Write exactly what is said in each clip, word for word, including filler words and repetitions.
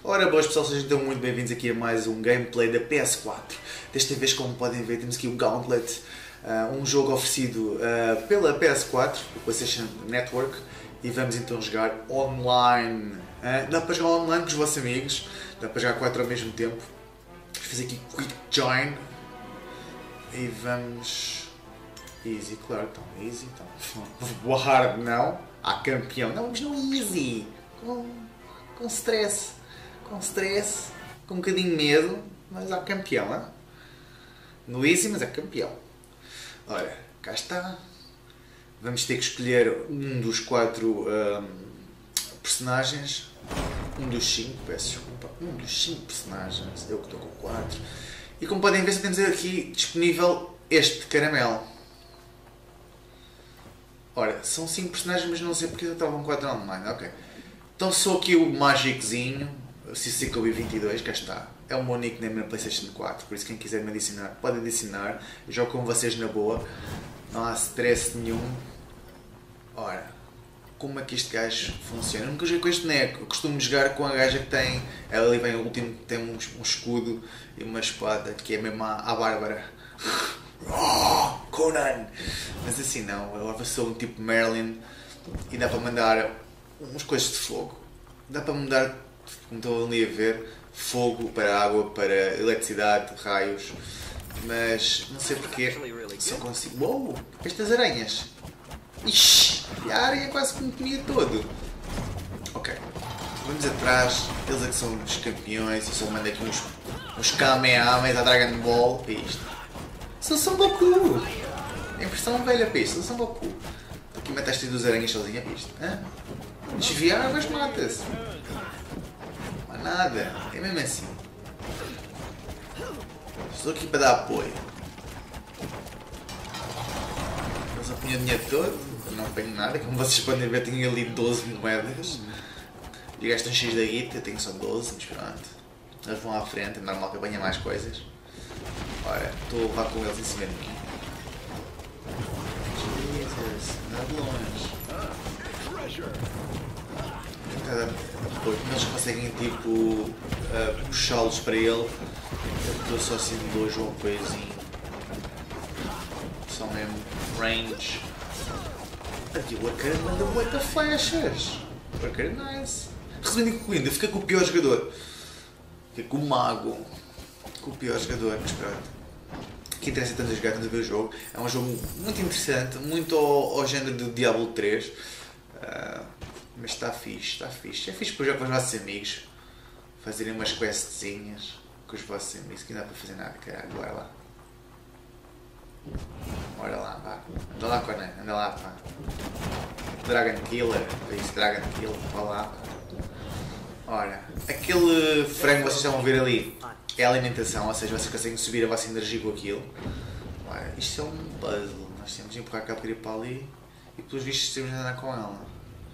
Ora boas pessoal, sejam então muito bem-vindos aqui a mais um gameplay da P S quatro. Desta vez, como podem ver, temos aqui o Gauntlet, uh, um jogo oferecido uh, pela P S quatro, o PlayStation Network, e vamos então jogar online. Uh, dá para jogar online com os vossos amigos, dá para jogar quatro ao mesmo tempo. Vamos fazer aqui Quick Join e vamos... Easy, claro, então easy, então... Hard não, há campeão, não, vamos no easy, com, com stress. Com stress, com um bocadinho de medo, mas há campeão, hein? No easy, mas é campeão. Ora, cá está. Vamos ter que escolher um dos quatro um, personagens. Um dos cinco, peço desculpa. Um dos cinco personagens. Eu que estou com quatro. E como podem ver, só temos aqui disponível este caramelo. Ora, são cinco personagens, mas não sei porque estavam quatro online. Ok. Então sou aqui o Magiczinho. C C K B vinte e dois, cá está. É o meu nickname na PlayStation quatro, por isso quem quiser me adicionar, pode adicionar. Eu jogo com vocês na boa, não há stress nenhum. Ora, como é que este gajo funciona? Eu nunca joguei com este boneco, eu costumo jogar com a gaja que tem, ela ali vem o último, que tem um, um escudo e uma espada, que é mesmo a, a Bárbara. Oh, Conan! Mas assim não, eu sou um tipo Merlin e dá para mandar umas coisas de fogo. Dá para mudar, como estão ali a ver, fogo para água, para eletricidade, raios, mas não sei porque só consigo... Uou! Estas aranhas! Ixi! A aranha quase que me comia todo! Ok, vamos atrás, eles é que são os campeões, eu só mando aqui uns, uns Kamehamehas a Dragon Ball para isto. São Son Goku! A impressão velha para isto, são Goku. Estou aqui a matar estas duas aranhas sozinha para isto. Hã? Desviar, mas mata-se. Não há nada, é mesmo assim. Estou aqui para dar apoio. Eles apanham o dinheiro todo, eu não apanho nada. Como vocês podem ver, tenho ali doze moedas. E gastam X da guita, eu tenho só doze, mas pronto. Eles vão à frente, é normal que apanhem mais coisas. Ora, estou a levar com eles em cima de mim. Jesus, não é de longe. Eles conseguem tipo uh, puxá-los para ele. Eu estou só assim de longe ou coisinho. Só mesmo range. Aqui o Arcane manda muita flechas. O Arcane é nice. Resumindo e concluindo, fica com o pior jogador. Fica com o mago. Com o pior jogador, mas pronto. Que interessa tanto a jogar, tanto a ver o jogo. É um jogo muito interessante, muito ao, ao género do Diablo três. Uh, Mas está fixe, está fixe. É fixe para jogar com os vossos amigos. Fazerem umas questzinhas com os vossos amigos. Que não dá para fazer nada, caralho. Bora lá. Bora lá, vá. Anda lá, Conan. Anda lá, pá. Dragon Killer. É isso, Dragon Killer. Vá lá. Ora, aquele frango que vocês estão a ver ali é a alimentação. Ou seja, vocês conseguem subir a vossa energia com aquilo. Ora, isto é um puzzle. Nós temos de empurrar aquela porcaria para ali. E pelos vistos temos de andar com ela.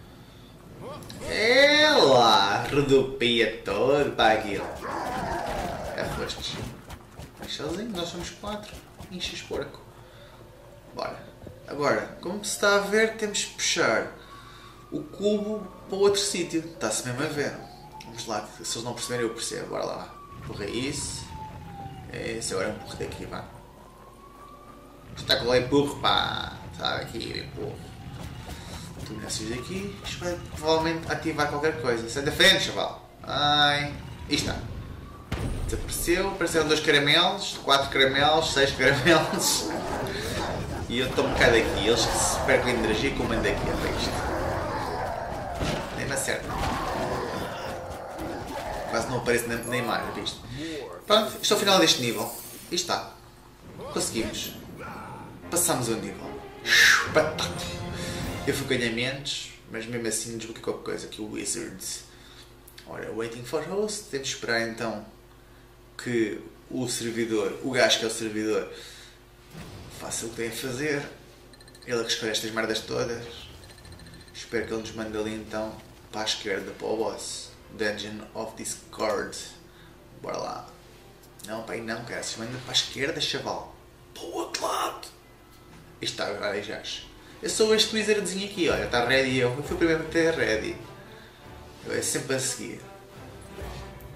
Ela rodopia todo para aquilo. É fostes. Mas sozinho, nós somos quatro. Enches porco. Bora. Agora, como se está a ver, temos de puxar o cubo para outro sítio. Está-se mesmo a ver. Vamos lá, se eles não perceberem, eu percebo. Bora lá. Empurra isso. Esse agora empurra daqui, vá. Está com o empurro, pá. Está aqui o empurro. Tu nasces daqui, isto vai provavelmente ativar qualquer coisa. Sai da frente, chaval. Ai. E está. Desapareceu, apareceram dois caramelos, quatro caramelos, seis caramelos. E eu estou um bocado aqui. Eles que se percam de energia como ando aqui até isto. Nem me acerta. Quase não aparece na, na imagem, viste? Pronto, isto é o final deste nível. E está. Conseguimos. Passamos o nível. Batata. Eu fui ganhar menos, mas mesmo assim desbloqueei qualquer coisa, aqui o Wizards. Ora, waiting for host, temos de esperar então que o servidor, o gajo que é o servidor, faça o que tem a fazer. Ele é que escolhe estas merdas todas. Espero que ele nos mande ali então para a esquerda, para o boss. Dungeon of Discord. Bora lá. Não, pai, não, cara, se manda para a esquerda, chaval. Para o outro lado. Isto está agora já. Eu sou este wizardzinho aqui, olha, está ready eu. Eu fui o primeiro a ter ready. Eu é sempre a seguir.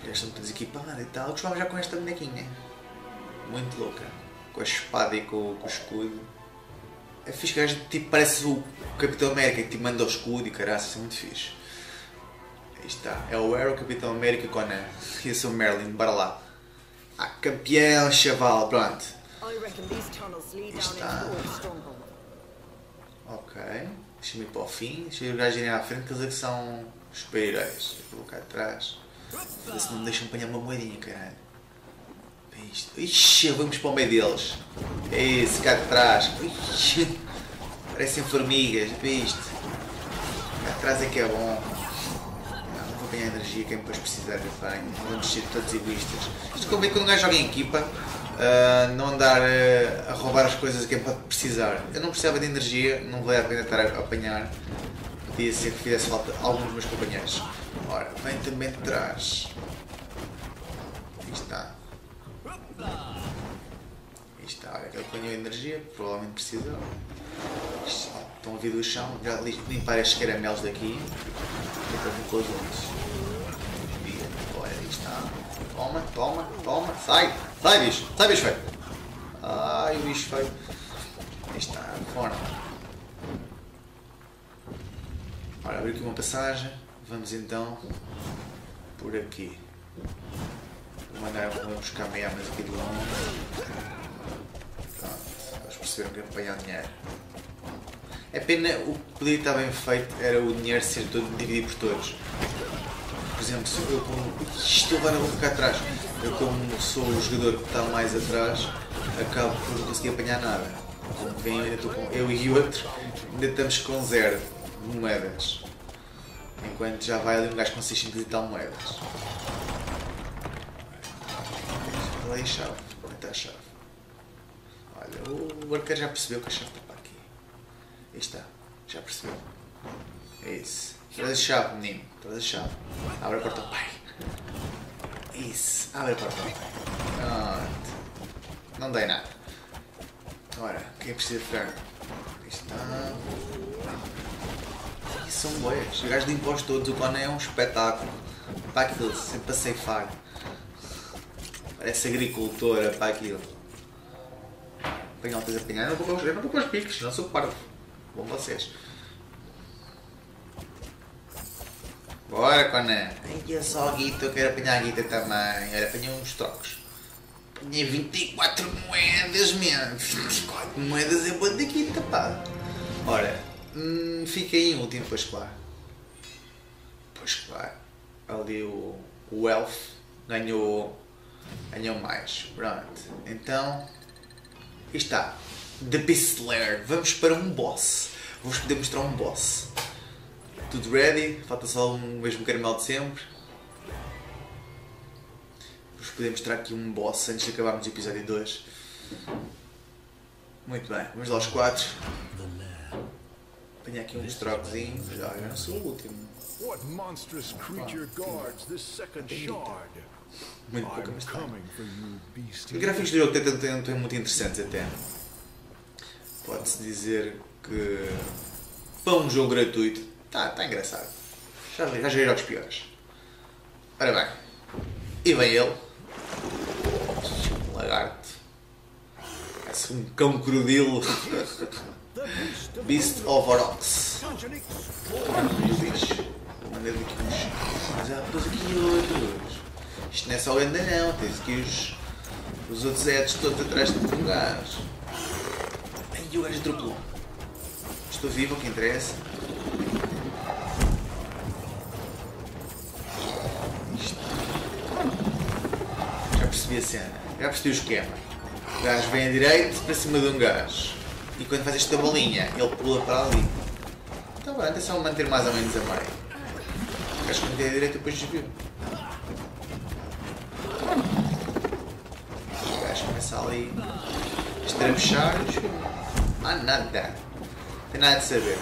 Já estão todos equipados e tal. Eu gostava já com esta bonequinha. Muito louca. Com a espada e com, com o escudo. É fixe que a gente tipo, parece o Capitão América que tipo, manda o escudo e caraças, isso é muito fixe. Aí está. É o Arrow, Capitão América com a E eu sou Merlin, bora lá. Ah, campeão, chaval, pronto. Está. Ok. Deixa-me ir para o fim. Deixa eu ir o gajo irem à frente, que eles é que são os super-heróis. Vou colocar atrás. Ver se não me deixam apanhar uma moedinha, caralho. É isto. Ixi, vamos para o meio deles. É esse cá de trás. Ixi. Parecem formigas. É isto. Cá de trás é que é bom. Não, não vou apanhar energia, quem depois precisar de apanho. Não vamos ser todos egoístas. Isto convém quando um gajo joga em equipa. Uh, não andar uh, a roubar as coisas a quem pode precisar. Eu não precisava de energia, não vale a pena estar a apanhar. Podia ser que fizesse falta a alguns dos meus companheiros. Ora, vem também de trás. Aqui está. Aqui está, olha, aquele que ganhou energia, provavelmente precisava. Estão a vir do chão, já limpar estes caramelos daqui. E para vir com os outros. Olha, aí está. Toma, toma, toma, sai! Sai, bicho! Sai, bicho feio! Ai, o bicho feio! Aí está, fora! Ora, abrir aqui uma passagem. Vamos então por aqui. Vou mandar vou buscar meia mas aqui de longe. Pronto, eles perceberam que apanhar dinheiro. É pena, o que podia estar bem feito era o dinheiro ser todo dividido por todos. Por exemplo, se eu como. Estou agora vou ficar atrás. Eu como sou o jogador que está mais atrás, acabo por não conseguir apanhar nada. Como vem, ainda estou com eu e o outro, ainda estamos com zero de moedas. Enquanto já vai ali um gajo com seiscentas e tal moedas. Olha aí a chave. Onde está a chave? Olha, o arqueiro já percebeu que a chave está para aqui. Aí está. Já percebeu. É isso. Traz a chave, menino. Traz a chave. Abre a porta ao pai. Isso. Abre a porta ao pai. Pronto. Não dei nada. Ora, quem precisa de ferro? Aí está. Ih, são boias. Os gajos limpam-os todos. O Conan é um espetáculo. Para aquilo, sempre a ceifar. Parece agricultora para aquilo. Apanhar altas a apanhar. Eu não vou para os picos, não sou parvo. Bom vocês. Bora, Conan. Ai, é só a guita, eu quero apanhar a guita também. Olha, apanhei uns trocos. Apanhei vinte e quatro moedas mesmo. vinte e quatro moedas é boa da guita, pá. Ora, hum, fiquei em último, pois claro. Pois claro. Ali o, o Elf ganhou, ganhou mais. Pronto. Então, aqui está. The Beast Lair. Vamos para um boss. Vou-vos poder mostrar um boss. Tudo ready, falta só o mesmo caramelo de sempre. Vamos poder mostrar aqui um boss antes de acabarmos o episódio dois. Muito bem, vamos lá aos quatro. Apanhar aqui uns trocozinhos. Já, eu não sou o último. Muito pouco, mas está. Os gráficos do jogo estão muito interessantes até. Pode-se dizer que para um jogo gratuito Tá, tá engraçado. Já, já joguei jogos piores. Ora bem. E vem ele. Um lagarto. Parece um cão crocodilo. Beast of Orox. Mandei-lhe aqui uns. Mas há depois aqui outros. Isto não é só ainda não. Tens aqui os. Os outros Eds todos atrás de um gajo. Ai, o gajo atropelou. Estou vivo, o que interessa. Já percebi a cena, já percebi o esquema. O gajo vem a direito para cima de um gajo e quando faz esta bolinha ele pula para ali. Então pronto, é só manter mais ou menos a meio. O gajo quando vem a direita depois desviou. O gajo começa ali a estrabuchar e desviou. Ah, nada. Não tem nada de saber.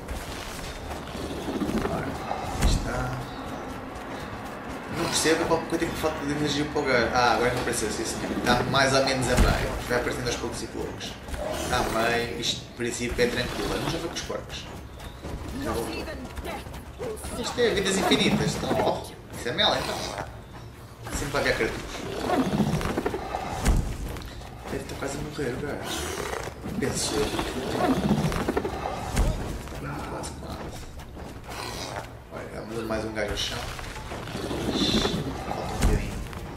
Não percebo qual coisa que falta de energia para o gajo. Ah, agora não apareceu, sim senhor. Está mais ou menos a meio. Vai aparecendo aos poucos e poucos. Está a meio. Isto, de princípio, é tranquilo. Vamos já ver com os porcos. Já voltou. Isto é vidas infinitas. Então, oh, isso é mel, então. sempre a ver a cartuchos. Deve estar quase a morrer o gajo. Penso eu. Quase, quase. Olha, manda mais um gajo ao chão. Falta um bocadinho.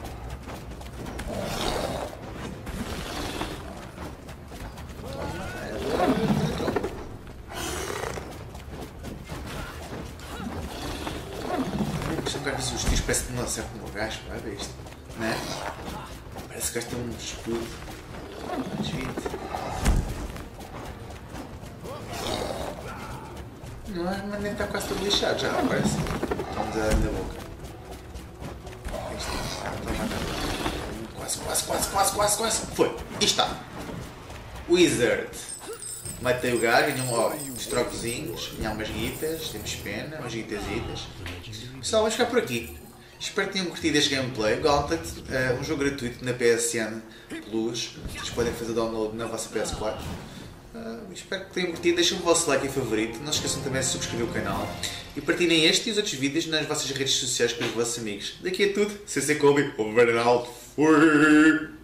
Os tiros parece que não acertam no gajo, vai ver isto, não é? Parece que o gajo tem um escudo. Não é, mas nem está quase todo lixado já, parece. Vamos a na boca. Quase, quase, quase, quase, quase, quase. Foi, e está. Wizard. Matei o gajo, ganhou ó, uns trocozinhos, ganhar umas guitas, temos pena, umas guitasitas. Pessoal, vamos ficar por aqui. Espero que tenham curtido este gameplay. Gauntlet, uh, um jogo gratuito na P S N Plus. Vocês podem fazer download na vossa P S quatro. Uh, espero que tenham curtido. Deixem o vosso like e favorito. Não se esqueçam também de subscrever o canal. E partilhem este e os outros vídeos nas vossas redes sociais com os vossos amigos. Daqui é tudo. C C Kobe, o Bernardo. Fui!